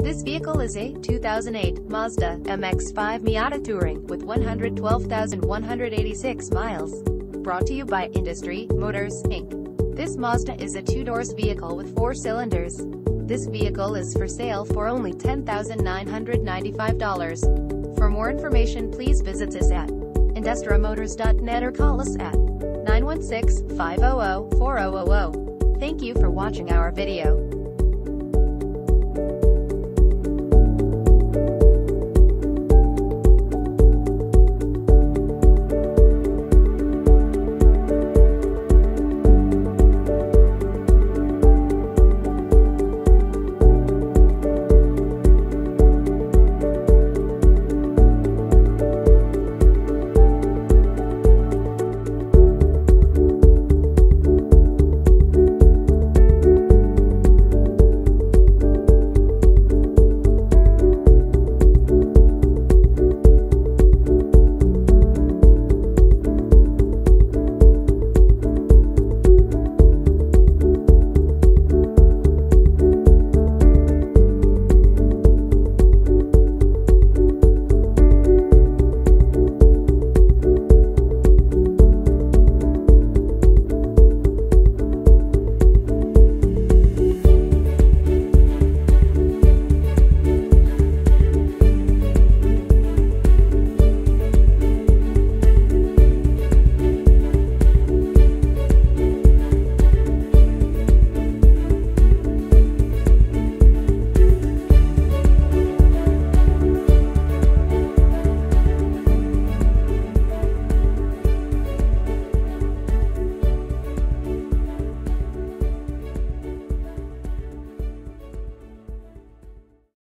This vehicle is a 2008 Mazda MX-5 Miata Touring with 112,186 miles. Brought to you by Industry Motors, Inc. This Mazda is a two-doors vehicle with 4 cylinders. This vehicle is for sale for only $10,995. For more information, please visit us at industriamotors.net or call us at 916-500-4000. Thank you for watching our video.